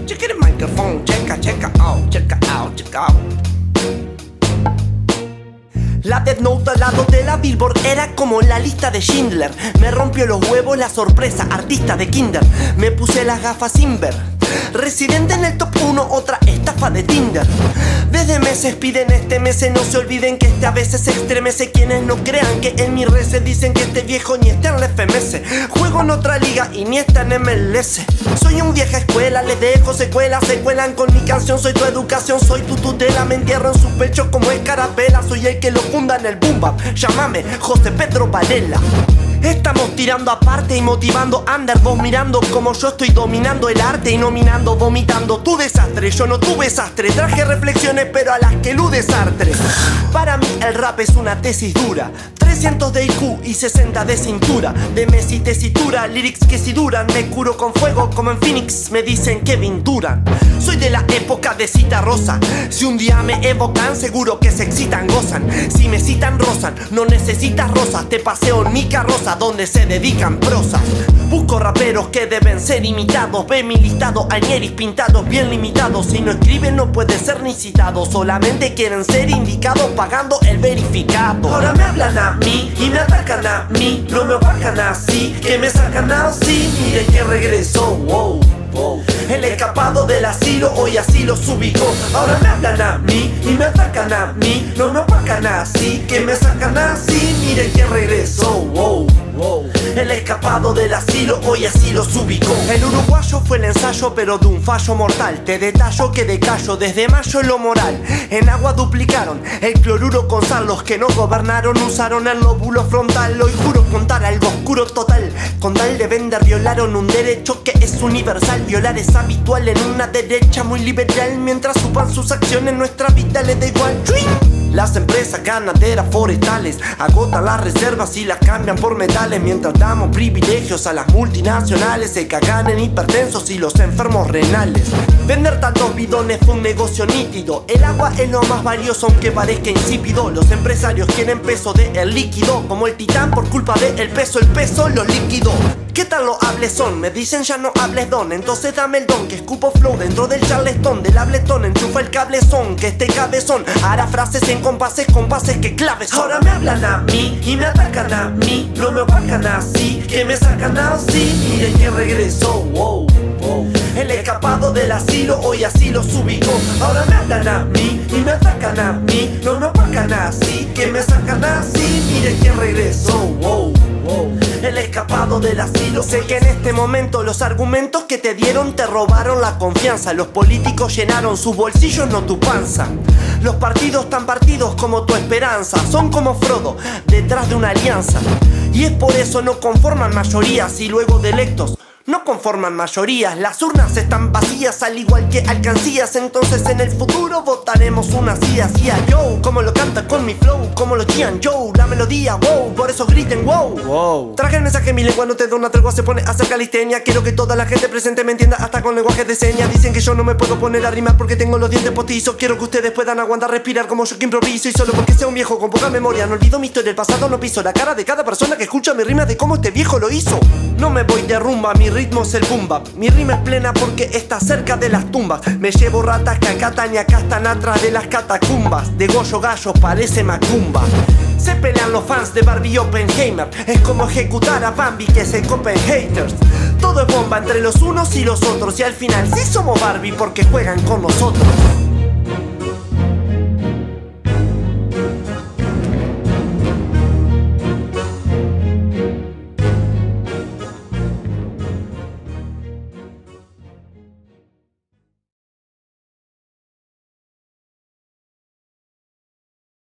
Check it microphone, check out, check out, check out. La Death Note al lado de la Billboard era como la lista de Schindler. Me rompió los huevos la sorpresa, artista de Kinder. Me puse las gafas sin ver. Residente en el top 1, otra estafa de Tinder. Desde meses piden este mes, no se olviden que a veces se estremece. Quienes no crean que en mi red se dicen que este viejo ni está en la FMS. Juego en otra liga y ni está en MLS. Soy un vieja escuela, les dejo secuelas. Se cuelan con mi canción, soy tu educación, soy tu tutela. Me entierro en su pecho como escarapela. Soy el que lo funda en el boom bap. Llámame José Pedro Varela. Estamos tirando aparte y motivando under. Vos mirando como yo estoy dominando el arte y nominando, vomitando tu desastre. Yo no tuve sastre, traje reflexiones pero a las que elude Sartre. Para mí el rap es una tesis dura. 300 de IQ y 60 de cintura. De Messi tesitura, lyrics que si duran. Me curo con fuego como en Phoenix, me dicen Kevin Durant. Soy de la época de Cita Rosa. Si un día me evocan, seguro que se excitan, gozan. Si me citan, rozan, no necesitas rosas. Te paseo en mi carroza donde se dedican prosas. Busco raperos que deben ser imitados. Ve mi listado, añeris pintados bien limitados. Si no escriben no puede ser ni citado. Solamente quieren ser indicados pagando el verificado. Ahora me hablan a mí y me atacan a mí. No me opacan así, que me sacan así. Miren que regresó, wow. El escapado del asilo hoy así los ubicó. Ahora me hablan a mí y me atacan a mí. No me opacan así, que me sacan así. Miren que regresó, wow. El escapado del asilo hoy así los ubicó. El uruguayo fue el ensayo pero de un fallo mortal. Te detallo que decallo desde mayo en lo moral. En agua duplicaron el cloruro con sal. Los que no gobernaron usaron el lóbulo frontal. Hoy juro contar algo oscuro total. Con tal de vender violaron un derecho que es universal. Violar es habitual en una derecha muy liberal. Mientras suban sus acciones nuestra vida les da igual. Las empresas ganaderas forestales agotan las reservas y las cambian por metales. Mientras damos privilegios a las multinacionales, se cagan en hipertensos y los enfermos renales. Vender tantos bidones fue un negocio nítido. El agua es lo más valioso aunque parezca insípido. Los empresarios quieren peso de el líquido. Como el titán por culpa de el peso los liquidó. ¿Qué tal lo hables son? Me dicen ya no hables don. Entonces dame el don que escupo flow dentro del charleston. Del habletón enchufa el cablezón. Que este cabezón hará frases en compases que claves son. Ahora me hablan a mí y me atacan a mí. No me opacan así, que me sacan así. Miren que regresó, wow. El escapado del asilo hoy así los ubicó. Ahora me hablan a mí y me atacan a mí. No me opacan así, que me sacan así. Miren que regresó, wow. El escapado del asilo. Sé que en este momento los argumentos que te dieron te robaron la confianza. Los políticos llenaron sus bolsillos, no tu panza. Los partidos tan partidos como tu esperanza. Son como Frodo, detrás de una alianza. Y es por eso no conforman mayorías y luego de electos no conforman mayorías. Las urnas están vacías al igual que alcancías. Entonces en el futuro votaremos una sí así a yo. Como lo canta con mi flow, como lo chían yo. La melodía, wow, por eso griten wow. Traje el mensaje, mi lengua no te da una tregua. Se pone a hacer calistenia. Quiero que toda la gente presente me entienda hasta con lenguaje de señas. Dicen que yo no me puedo poner a rimar porque tengo los dientes postizos. Quiero que ustedes puedan aguantar, respirar como yo que improviso. Y solo porque sea un viejo con poca memoria no olvido mi historia del pasado, no piso la cara de cada persona que escucha mi rima de cómo este viejo lo hizo. No me voy de rumba, mi ritmo es el boom bap. Mi rima es plena porque está cerca de las tumbas. Me llevo ratas que acatan y acá están atrás de las catacumbas. De Goyo Gallo parece Macumba. Se pelean los fans de Barbie y Oppenheimer. Es como ejecutar a Bambi que se copen haters. Todo es bomba entre los unos y los otros. Y al final sí somos Barbie porque juegan con nosotros.